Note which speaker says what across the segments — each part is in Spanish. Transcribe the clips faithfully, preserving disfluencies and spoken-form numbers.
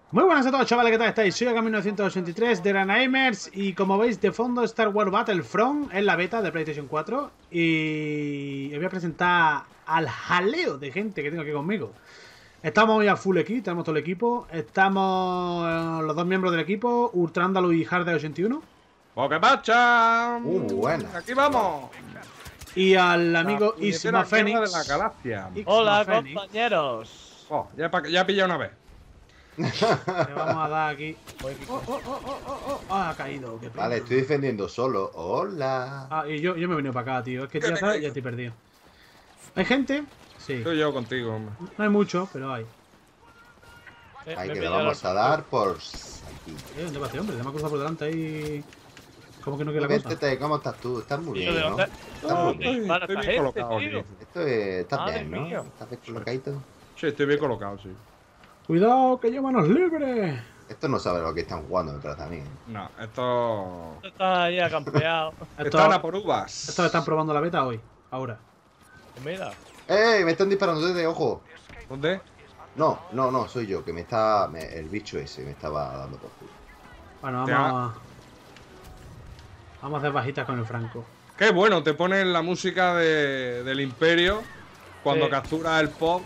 Speaker 1: Muy buenas a todos, chavales, ¿qué tal estáis? Soy Aga mil novecientos ochenta y tres de Granamers y como veis de fondo Star Wars Battlefront es la beta de PlayStation cuatro y os voy a presentar al jaleo de gente que tengo aquí conmigo. Estamos hoy a full equipo, tenemos todo el equipo, estamos eh, los dos miembros del equipo, Ultrándalo y Hard ochenta y uno.
Speaker 2: ¡Pokepacha!
Speaker 3: Uh, muy buena.
Speaker 2: ¡Aquí vamos!
Speaker 1: Y al
Speaker 2: La
Speaker 1: amigo
Speaker 2: puñetera
Speaker 1: Isma
Speaker 2: guerra
Speaker 1: Fénix.
Speaker 2: de la galaxia.
Speaker 1: Isma
Speaker 4: Hola,
Speaker 1: Fénix.
Speaker 4: compañeros.
Speaker 2: Oh, ya, pa- ya pillé una vez.
Speaker 1: Le vamos a dar aquí. Oh, oh, oh, oh, oh, oh. Ah, ha caído. Qué pena.
Speaker 3: Vale, estoy defendiendo solo. Hola.
Speaker 1: Ah, y yo, yo me he venido para acá, tío. Es que ya sabes, ya estoy perdido. ¿Hay gente? Sí.
Speaker 2: Estoy yo contigo, hombre.
Speaker 1: No hay mucho, pero hay.
Speaker 4: Eh,
Speaker 3: Ahí
Speaker 4: me
Speaker 3: que
Speaker 4: he
Speaker 3: le
Speaker 4: pillado
Speaker 3: vamos
Speaker 4: el-
Speaker 3: a dar por aquí.
Speaker 1: Eh, ¿dónde va este hombre? Le me ha cruzado por delante ahí. ¿Cómo que no quiere la cosa?
Speaker 3: Véntete, ¿cómo estás tú? Estás muy
Speaker 4: Tío,
Speaker 3: bien,
Speaker 4: ¿de
Speaker 3: ¿no?
Speaker 4: dónde?
Speaker 3: Estás muy
Speaker 4: ¿Dónde
Speaker 3: bien.
Speaker 4: dispara
Speaker 2: Estoy
Speaker 4: esta
Speaker 2: bien
Speaker 4: gente,
Speaker 2: colocado
Speaker 4: tío?
Speaker 2: aquí.
Speaker 3: Esto es... Estás
Speaker 4: Madre
Speaker 3: bien, ¿no?
Speaker 4: mía.
Speaker 3: ¿Estás bien colocadito?
Speaker 2: Sí, estoy bien colocado, sí.
Speaker 1: Cuidado, que yo manos libres.
Speaker 3: Esto no sabe lo que están jugando detrás de mí.
Speaker 2: No, esto...
Speaker 4: Está ahí acampeado.
Speaker 2: Están a
Speaker 1: Estos,
Speaker 2: por uvas.
Speaker 1: estos están probando la beta hoy. Ahora.
Speaker 4: Mira.
Speaker 3: ¡Eh! Me están disparando desde ojo.
Speaker 2: ¿Dónde?
Speaker 3: No, no, no, soy yo, que me está... me- el bicho ese me estaba dando por culo.
Speaker 1: Bueno,
Speaker 2: Te
Speaker 1: vamos a... Vamos a hacer bajitas con el Franco.
Speaker 2: Qué bueno, te ponen la música de, del Imperio cuando
Speaker 4: Sí.
Speaker 2: capturas el pop.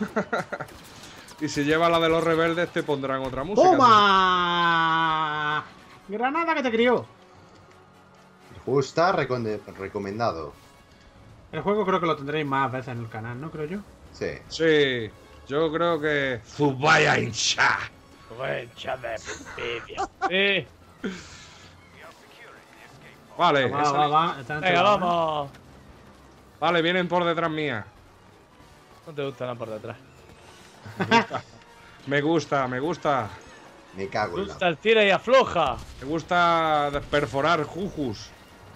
Speaker 2: Y si lleva la de los rebeldes te pondrán otra música.
Speaker 1: ¡Toma! ¡Granada que te crió!
Speaker 3: El juego está reconde- recomendado.
Speaker 1: El juego creo que lo tendréis más veces en el canal, ¿no? Creo yo.
Speaker 3: Sí.
Speaker 2: Sí, yo creo que... Zubaya Insha.
Speaker 4: Concha de pidia. Sí.
Speaker 2: Vale,
Speaker 1: Va,
Speaker 2: esa-
Speaker 1: va, va. Están
Speaker 4: Venga,
Speaker 1: entregados, ¿eh?
Speaker 4: vamos.
Speaker 2: vale, vienen por detrás mía.
Speaker 4: No te gusta nada por detrás.
Speaker 2: Me gusta, me gusta.
Speaker 3: Me cago
Speaker 4: Te
Speaker 3: en la...
Speaker 4: gusta el tira y afloja.
Speaker 2: Me gusta perforar jujus.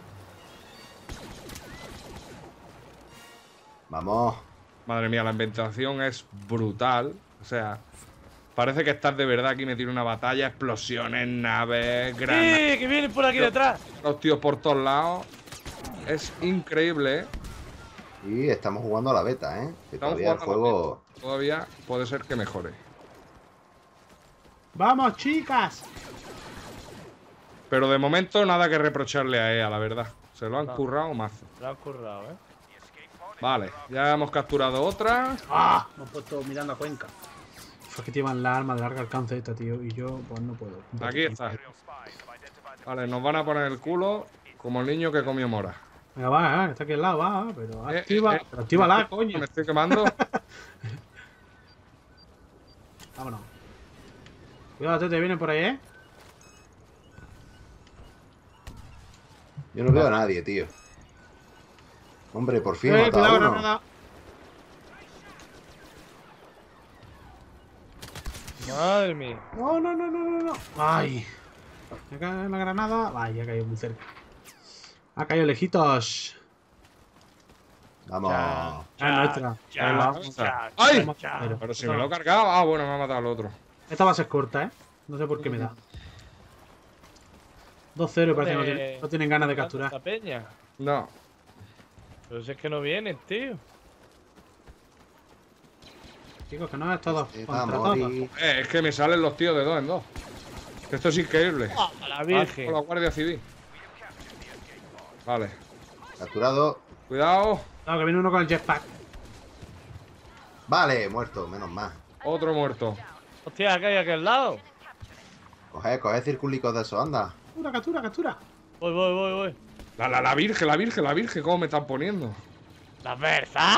Speaker 3: Vamos.
Speaker 2: Madre mía, la ambientación es brutal. O sea, parece que estás de verdad aquí metido en una batalla, explosiones, naves, granadas,
Speaker 4: Sí, que vienen por aquí
Speaker 2: Yo-
Speaker 4: detrás.
Speaker 2: los tíos por todos lados. Es increíble, ¿eh?
Speaker 3: Y estamos jugando a la beta, ¿eh? Que
Speaker 2: Estamos
Speaker 3: todavía el
Speaker 2: jugando a la
Speaker 3: juego...
Speaker 2: Todavía puede ser que mejore.
Speaker 1: ¡Vamos, chicas!
Speaker 2: Pero de momento nada que reprocharle a E A, la verdad. Se lo han
Speaker 4: No.
Speaker 2: currado mazo.
Speaker 4: Lo han currado, eh.
Speaker 2: Vale, ya hemos capturado otra.
Speaker 1: ¡Ah! Me he puesto mirando a Cuenca. Es que llevan la arma de largo alcance esta, tío. Y yo, pues no puedo.
Speaker 2: Aquí está. Vale, nos van a poner el culo como el niño que comió mora.
Speaker 1: Venga, va, eh, está aquí al lado, va. Pero
Speaker 2: Eh,
Speaker 1: activa.
Speaker 2: eh, eh.
Speaker 1: Pero actívala, coño.
Speaker 2: Me estoy quemando.
Speaker 1: Vámonos. Cuidado, te vienen por ahí, ¿eh?
Speaker 3: Yo no veo a nadie, tío. Hombre, por fin he
Speaker 1: Eh,
Speaker 3: matado
Speaker 1: cuidado,
Speaker 3: a uno.
Speaker 1: granada.
Speaker 4: Madre mía.
Speaker 1: No, no, no, no, no, no. Ay. Me cae la granada. Vaya, ha caído muy cerca. Ha caído lejitos.
Speaker 3: Vamos.
Speaker 4: Ya.
Speaker 1: Ah, nuestra.
Speaker 4: Ya,
Speaker 1: Venga,
Speaker 2: vamos.
Speaker 4: ya,
Speaker 2: ¡Ay!
Speaker 4: ya.
Speaker 1: Pero-
Speaker 2: Pero si me lo he cargado. Ah, bueno, me ha matado el otro.
Speaker 1: Esta base es corta, ¿eh? No sé por qué me da. dos cero y parece que no,
Speaker 4: Eh,
Speaker 1: tienen, no tienen ganas de capturar.
Speaker 4: La peña.
Speaker 2: No.
Speaker 4: Pero si es que no vienen, tío.
Speaker 1: Chicos, que no es todo
Speaker 3: Eh,
Speaker 1: contra
Speaker 3: vamos,
Speaker 1: todos.
Speaker 3: y-
Speaker 2: Eh, es que me salen los tíos de dos en dos. Esto es increíble.
Speaker 4: A la
Speaker 2: Ah,
Speaker 4: virgen.
Speaker 2: con la Guardia Civil. Vale.
Speaker 3: Capturado.
Speaker 2: Cuidado.
Speaker 1: Claro, que viene uno con el jetpack.
Speaker 3: Vale, muerto, menos mal.
Speaker 2: Otro muerto.
Speaker 4: Hostia, acá hay aquel lado.
Speaker 3: Coge, coge circulicos de esos, anda.
Speaker 1: Captura, captura, captura.
Speaker 4: Voy, voy, voy, voy.
Speaker 2: La, la, la virgen, la virgen, la virgen. ¿Cómo me están poniendo?
Speaker 4: ¿La verdad?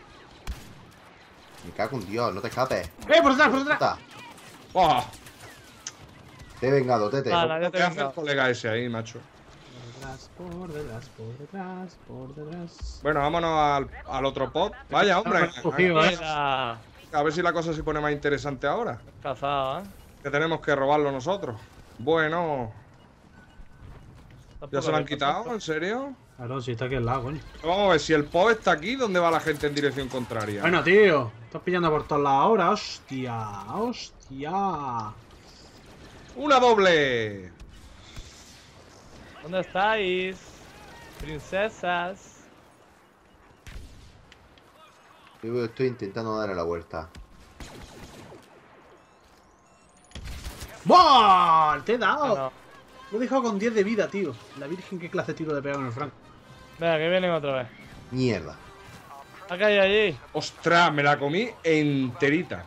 Speaker 3: Me cago en Dios, no te escapes.
Speaker 1: ¡Eh, por detrás, por detrás!
Speaker 3: Puta.
Speaker 2: ¡Oh!
Speaker 3: Te he vengado, tete.
Speaker 4: Vale, ya te
Speaker 2: ¿Qué hace el
Speaker 4: vengo.
Speaker 2: colega ese ahí, macho?
Speaker 1: Por detrás, por detrás, por detrás, por detrás.
Speaker 2: Bueno, vámonos al, al otro pot. Vaya, hombre.
Speaker 1: Está cogido, ¿eh?
Speaker 4: Mira.
Speaker 2: A ver si la cosa se pone más interesante ahora.
Speaker 4: Cazado, ¿eh?
Speaker 2: Que tenemos que robarlo nosotros. Bueno, ¿ya se lo han quitado? ¿En serio?
Speaker 1: Claro, si está aquí al lado, coño.
Speaker 2: Vamos a ver, si el pot está aquí, ¿dónde va la gente en dirección contraria?
Speaker 1: Bueno, tío. Estás pillando por todos lados ahora. Hostia, hostia.
Speaker 2: ¡Una doble!
Speaker 4: ¿Dónde estáis? Princesas.
Speaker 3: Yo estoy intentando darle la vuelta.
Speaker 1: ¡Buah! ¡Te he
Speaker 4: Ah,
Speaker 1: dado!
Speaker 4: no.
Speaker 1: Lo he dejado con diez de vida, tío. La virgen, qué clase de tiro de pegado en el Franco.
Speaker 4: Venga, que vienen otra vez.
Speaker 3: Mierda.
Speaker 4: Acá y allí.
Speaker 2: Ostras, me la comí enterita.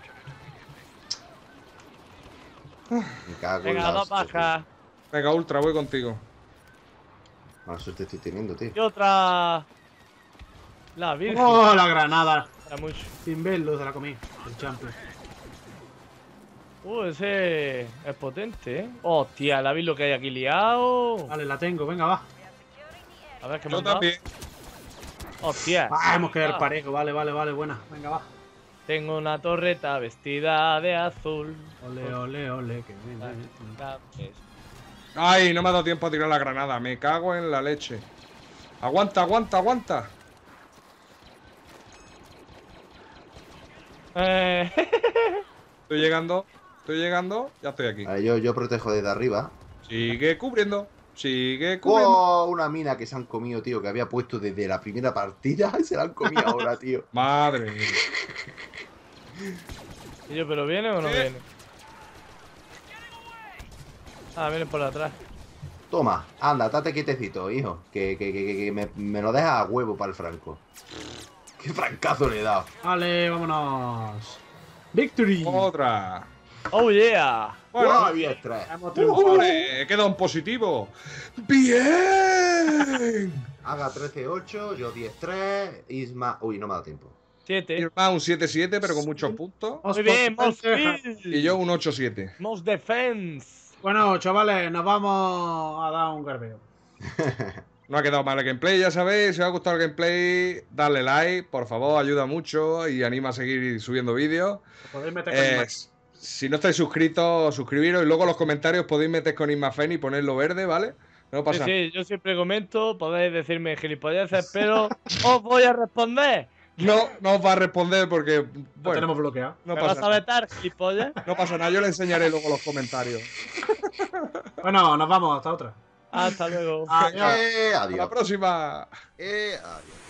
Speaker 3: Me cago en
Speaker 4: Venga,
Speaker 3: la
Speaker 4: dos
Speaker 3: hostia,
Speaker 4: bajas.
Speaker 2: Venga, Ultra, voy contigo.
Speaker 3: tío. Mala suerte estoy teniendo, tío.
Speaker 4: Y otra. La virgen.
Speaker 1: ¡Oh, la granada!
Speaker 4: Era mucho.
Speaker 1: Sin verlo, se la comí. El champion.
Speaker 4: Uh, ese es potente, ¿eh? Hostia, ¿la veis lo que hay aquí liado?
Speaker 1: Vale, la tengo, venga, va.
Speaker 4: A ver qué me
Speaker 2: Yo
Speaker 4: han dado.
Speaker 2: también.
Speaker 4: Hostia.
Speaker 1: Ah, hemos quedado
Speaker 4: Ah,
Speaker 1: parejo, vale, vale, vale, buena. Venga, va.
Speaker 4: Tengo una torreta vestida de azul.
Speaker 1: Ole, ole, ole, que bien,
Speaker 4: Ah,
Speaker 1: bien, bien.
Speaker 4: ah, es-
Speaker 2: Ay, no me ha dado tiempo a tirar la granada. Me cago en la leche. Aguanta, aguanta, aguanta.
Speaker 4: Eh,
Speaker 2: Estoy llegando. Estoy llegando. Ya estoy aquí.
Speaker 3: Vale, yo, yo protejo desde arriba.
Speaker 2: Sigue cubriendo. Sigue cubriendo.
Speaker 3: ¡Oh! Una mina que se han comido, tío, que había puesto desde la primera partida y se la han comido ahora, tío.
Speaker 2: Madre mía.
Speaker 4: ¿Y yo, pero viene o no
Speaker 2: Sí.
Speaker 4: viene? Ah, vienen por atrás.
Speaker 3: Toma, anda, tate quietecito, hijo. Que, que, que, que me, me lo deja a huevo para el Franco. ¡Qué francazo le he dado!
Speaker 1: Vale, vámonos. Victory.
Speaker 2: Otra.
Speaker 4: ¡Oh, yeah!
Speaker 2: Bueno,
Speaker 3: ¡Oh, diez tres!
Speaker 1: Hemos triunfado.
Speaker 2: ¡Hombre! He quedado en positivo. ¡Bien!
Speaker 3: Haga trece ocho, yo diez tres, Isma... Uy, no me ha dado tiempo.
Speaker 4: Siete.
Speaker 2: Irma un siete siete, pero con muchos puntos.
Speaker 4: Muy bien, Most
Speaker 2: Y yo un ocho siete.
Speaker 4: Most Defense.
Speaker 1: Bueno, chavales, nos vamos a dar un garbeo.
Speaker 2: No ha quedado mal el gameplay, ya sabéis. Si os ha gustado el gameplay, darle like, por favor, ayuda mucho y anima a seguir subiendo vídeos.
Speaker 1: Os podéis meter con
Speaker 2: Eh,
Speaker 1: imagen.
Speaker 2: si no estáis suscritos, suscribiros y luego en los comentarios podéis meter con Ismafen y ponerlo verde, ¿vale? No
Speaker 4: Sí,
Speaker 2: pasa nada.
Speaker 4: sí, yo siempre comento, podéis decirme gilipolleces, pero os voy a responder.
Speaker 2: No, no os va a responder porque,
Speaker 1: Lo
Speaker 2: bueno,
Speaker 1: tenemos bloqueado.
Speaker 2: no
Speaker 4: ¿Me
Speaker 2: pasa
Speaker 4: vas a
Speaker 2: nada.
Speaker 4: vetar, gilipollas?
Speaker 2: No pasa nada, yo le enseñaré luego los comentarios.
Speaker 1: Bueno, nos vamos, hasta otra.
Speaker 4: Hasta luego.
Speaker 1: Adiós.
Speaker 3: Eh,
Speaker 2: Hasta la
Speaker 3: adiós.
Speaker 2: próxima.
Speaker 3: Eh, adiós.